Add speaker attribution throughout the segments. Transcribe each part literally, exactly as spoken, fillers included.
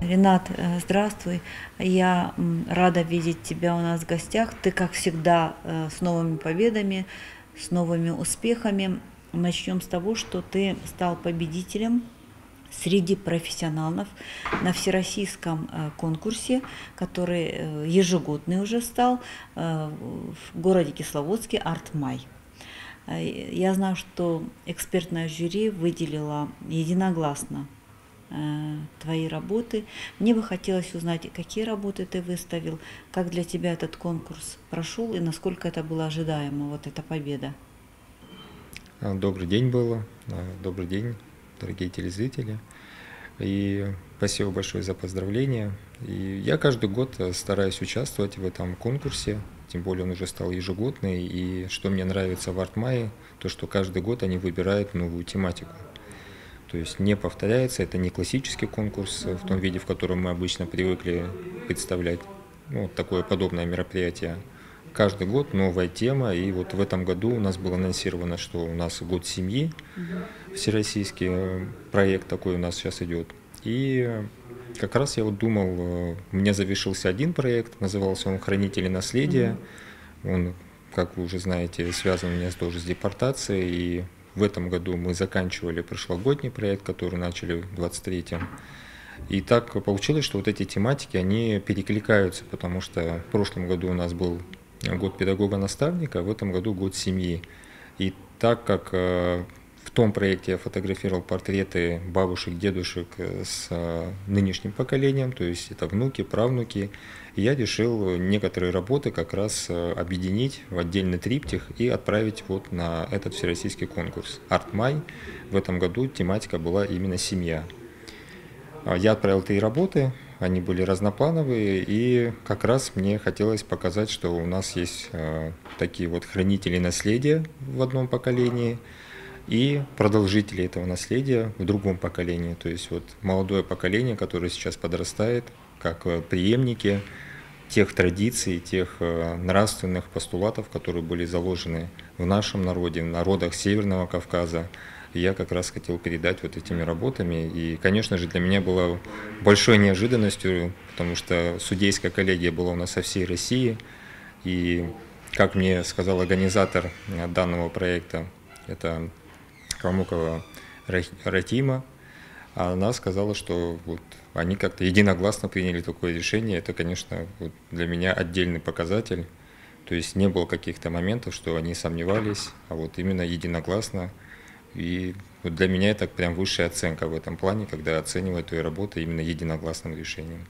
Speaker 1: Ренат, э, здравствуй. Я м, рада видеть тебя у нас в гостях. Ты, как всегда, э, с новыми победами, с новыми успехами. Начнем с того, что ты стал победителем среди профессионалов на всероссийском э, конкурсе, который э, ежегодный уже стал э, в городе Кисловодске «Артмай». Э, Я знаю, что экспертное жюри выделило единогласно э, твои работы. Мне бы хотелось узнать, какие работы ты выставил, как для тебя этот конкурс прошел и насколько это было ожидаемо, вот эта победа.
Speaker 2: А, Добрый день было. А, Добрый день, дорогие телезрители. И спасибо большое за поздравления. И я каждый год э, стараюсь участвовать в этом конкурсе, тем более он уже стал ежегодный. И что мне нравится в Артмае, то что каждый год они выбирают новую тематику. То есть не повторяется, это не классический конкурс э, в том виде, в котором мы обычно привыкли представлять, ну, вот такое подобное мероприятие. Каждый год новая тема, и вот в этом году у нас было анонсировано, что у нас год семьи, всероссийский э, проект такой у нас сейчас идет. И э, как раз я вот думал, э, у меня завершился один проект, назывался он «Хранители наследия». Он, как вы уже знаете, связан у меня тоже с депортацией, и в этом году мы заканчивали прошлогодний проект, который начали в двадцать третьем. И так получилось, что вот эти тематики, они перекликаются, потому что в прошлом году у нас был год педагога-наставника, а в этом году год семьи. И так как э, в том проекте я фотографировал портреты бабушек, дедушек э, с э, нынешним поколением, то есть это внуки, правнуки, я решил некоторые работы как раз э, объединить в отдельный триптих и отправить вот на этот всероссийский конкурс «Артмай». В этом году тематика была именно «Семья». А, Я отправил три работы, они были разноплановые, и как раз мне хотелось показать, что у нас есть э, такие вот хранители наследия в одном поколении и продолжители этого наследия в другом поколении. То есть вот молодое поколение, которое сейчас подрастает, как э, преемники тех традиций, тех э, нравственных постулатов, которые были заложены в нашем народе, в народах Северного Кавказа. И я как раз хотел передать вот этими работами. И, конечно же, для меня было большой неожиданностью, потому что судейская коллегия была у нас со всей России. И, как мне сказал организатор э, данного проекта, это Калмыкова Рах- Ратима, она сказала, что вот они как-то единогласно приняли такое решение. Это, конечно, вот для меня отдельный показатель. То есть не было каких-то моментов, что они сомневались, а вот именно единогласно. И вот для меня это прям высшая оценка в этом плане, когда оценивают твои работы именно единогласным решением.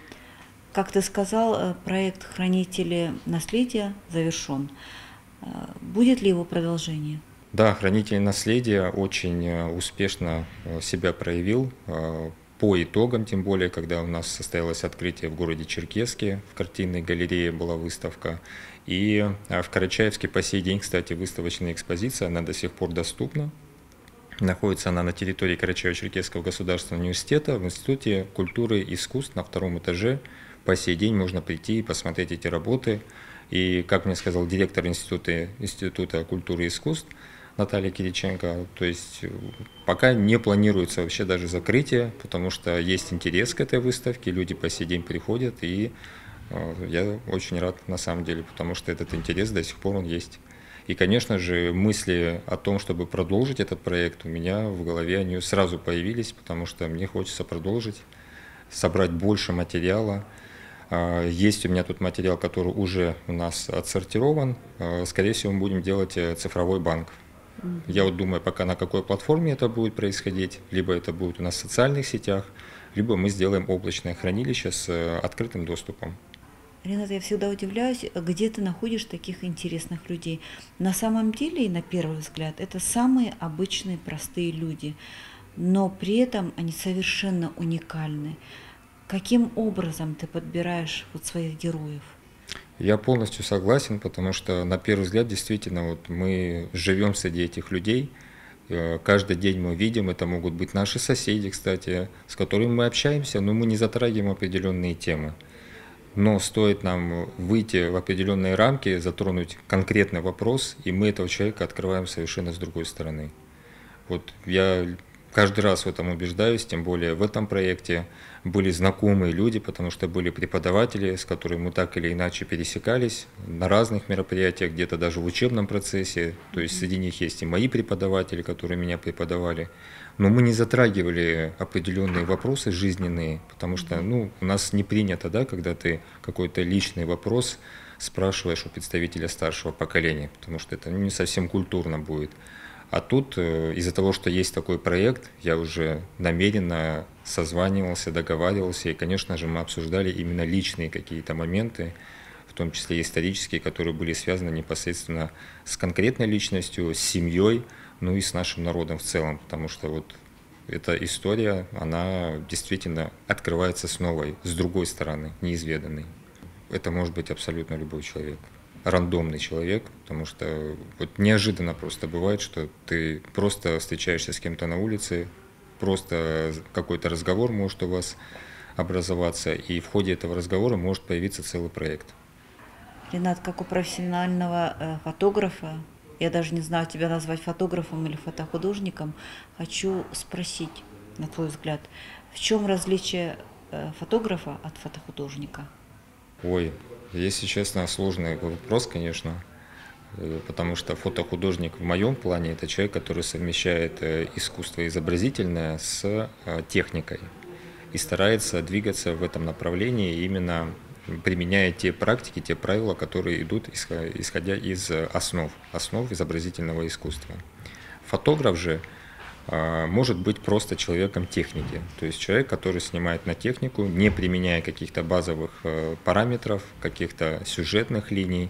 Speaker 1: Как ты сказал, э, проект «Хранители наследия» завершен. Э, Будет ли его продолжение?
Speaker 2: Да, хранитель наследия очень э, успешно э, себя проявил э, по итогам, тем более, когда у нас состоялось открытие в городе Черкесске, в картинной галерее была выставка. И э, в Карачаевске по сей день, кстати, выставочная экспозиция, она до сих пор доступна. Находится она на территории Карачаево-Черкесского государственного университета в Институте культуры и искусств на втором этаже. По сей день можно прийти и посмотреть эти работы. И, как мне сказал директор Института, Института культуры и искусств Наталья Кириченко, то есть э, пока не планируется вообще даже закрытие, потому что есть интерес к этой выставке, люди по сей день приходят, и э, я очень рад на самом деле, потому что этот интерес до сих пор он есть. И, конечно же, мысли о том, чтобы продолжить этот проект, у меня в голове они сразу появились, потому что мне хочется продолжить, собрать больше материала. А, Есть у меня тут материал, который уже у нас отсортирован. А, Скорее всего, мы будем делать э, цифровой банк. Я вот думаю, пока на какой платформе это будет происходить. Либо это будет у нас в социальных сетях, либо мы сделаем облачное хранилище с э, открытым доступом.
Speaker 1: Ренат, я всегда удивляюсь, где ты находишь таких интересных людей. На самом деле, и на первый взгляд, это самые обычные простые люди, но при этом они совершенно уникальны. Каким образом ты подбираешь вот своих героев?
Speaker 2: Я полностью согласен, потому что на первый взгляд действительно вот мы живем среди этих людей. Э, Каждый день мы видим, это могут быть наши соседи, кстати, с которыми мы общаемся, но мы не затрагиваем определенные темы. Но стоит нам выйти в определенные рамки, затронуть конкретный вопрос, и мы этого человека открываем совершенно с другой стороны. Вот я каждый раз в этом убеждаюсь, тем более в этом проекте были знакомые люди, потому что были преподаватели, с которыми мы так или иначе пересекались на разных мероприятиях, где-то даже в учебном процессе. То есть среди них есть и мои преподаватели, которые меня преподавали. Но мы не затрагивали определенные вопросы жизненные, потому что ну, у нас не принято, да, когда ты какой-то личный вопрос спрашиваешь у представителя старшего поколения, потому что это ну, не совсем культурно будет. А тут из-за того, что есть такой проект, я уже намеренно созванивался, договаривался, и, конечно же, мы обсуждали именно личные какие-то моменты, в том числе исторические, которые были связаны непосредственно с конкретной личностью, с семьей, ну и с нашим народом в целом, потому что вот эта история, она действительно открывается с новой, с другой стороны, неизведанной. Это может быть абсолютно любой человек. Рандомный человек, потому что вот неожиданно просто бывает, что ты просто встречаешься с кем-то на улице, просто какой-то разговор может у вас образоваться, и в ходе этого разговора может появиться целый проект.
Speaker 1: Ренат, как у профессионального э, фотографа, я даже не знаю, тебя назвать фотографом или фотохудожником, хочу спросить, на твой взгляд, в чем различие э, фотографа от фотохудожника?
Speaker 2: Ой, если честно, сложный вопрос, конечно, потому что фотохудожник в моем плане – это человек, который совмещает искусство изобразительное с техникой и старается двигаться в этом направлении, именно применяя те практики, те правила, которые идут, исходя из основ, основ изобразительного искусства. Фотограф же может быть просто человеком техники, то есть человек, который снимает на технику, не применяя каких-то базовых параметров, каких-то сюжетных линий,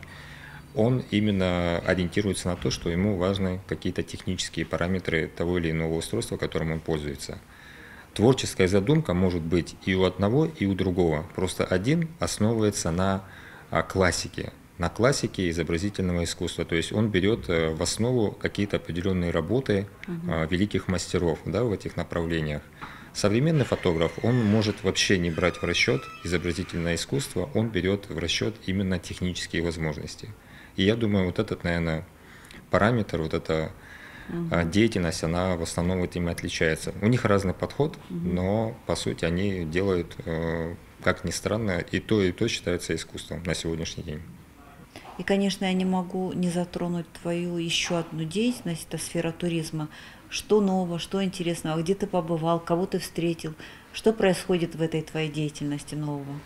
Speaker 2: он именно ориентируется на то, что ему важны какие-то технические параметры того или иного устройства, которым он пользуется. Творческая задумка может быть и у одного, и у другого, просто один основывается на классике. на классике изобразительного искусства. То есть он берет в основу какие-то определенные работы угу. великих мастеров, да, в этих направлениях. Современный фотограф, он может вообще не брать в расчет изобразительное искусство, он берет в расчет именно технические возможности. И я думаю, вот этот, наверное, параметр, вот эта угу. деятельность, она в основном этим и отличается. У них разный подход, угу. но по сути они делают, как ни странно, и то, и то считается искусством на сегодняшний день.
Speaker 1: И, конечно, я не могу не затронуть твою еще одну деятельность, это сфера туризма. Что нового, что интересного, где ты побывал, кого ты встретил, что происходит в этой твоей деятельности нового?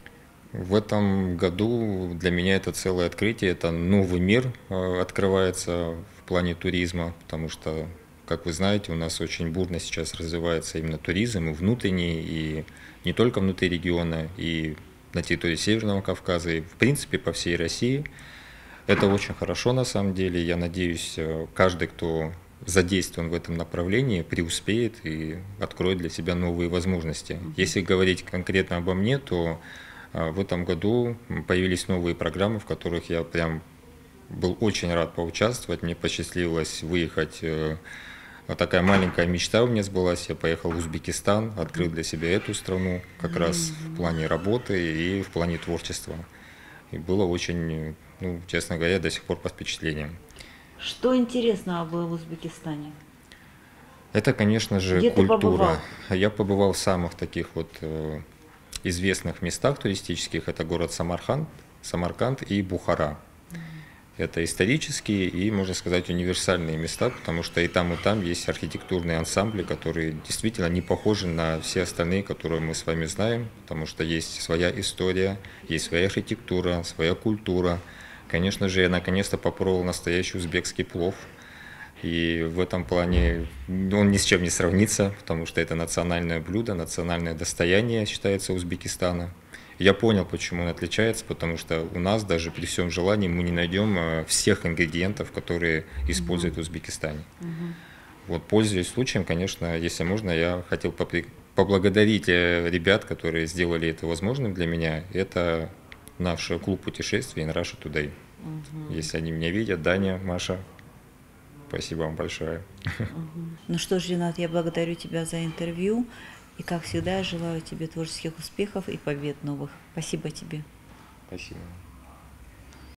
Speaker 2: В этом году для меня это целое открытие, это новый мир открывается в плане туризма, потому что, как вы знаете, у нас очень бурно сейчас развивается именно туризм, и внутренний, и не только внутри региона, и на территории Северного Кавказа и, в принципе, по всей России. Это очень хорошо, на самом деле. Я надеюсь, каждый, кто задействован в этом направлении, преуспеет и откроет для себя новые возможности. Если говорить конкретно обо мне, то в этом году появились новые программы, в которых я прям был очень рад поучаствовать. Мне посчастливилось выехать. Вот такая маленькая мечта у меня сбылась. Я поехал в Узбекистан, открыл для себя эту страну, как раз в плане работы и в плане творчества. И было очень, ну, честно говоря, до сих пор под впечатлением.
Speaker 1: Что интересного было в Узбекистане?
Speaker 2: Это, конечно же,
Speaker 1: Где
Speaker 2: культура.
Speaker 1: Ты побывал?
Speaker 2: Я побывал в самых таких вот э, известных местах туристических. Это город Самарканд, Самарканд и Бухара. Это исторические и, можно сказать, универсальные места, потому что и там, и там есть архитектурные ансамбли, которые действительно не похожи на все остальные, которые мы с вами знаем, потому что есть своя история, есть своя архитектура, своя культура. Конечно же, я наконец-то попробовал настоящий узбекский плов, и в этом плане он ни с чем не сравнится, потому что это национальное блюдо, национальное достояние, считается, Узбекистана. Я понял, почему он отличается, потому что у нас даже при всем желании мы не найдем всех ингредиентов, которые используют в Узбекистане. Uh-huh. Вот, пользуясь случаем, конечно, если можно, я хотел поблагодарить ребят, которые сделали это возможным для меня. Это наш клуб путешествий Russia Today. Uh-huh. Если они меня видят, Даня, Маша, спасибо вам большое.
Speaker 1: Uh-huh. Ну что ж, Ренат, я благодарю тебя за интервью. И, как всегда, я желаю тебе творческих успехов и побед новых. Спасибо тебе.
Speaker 2: Спасибо.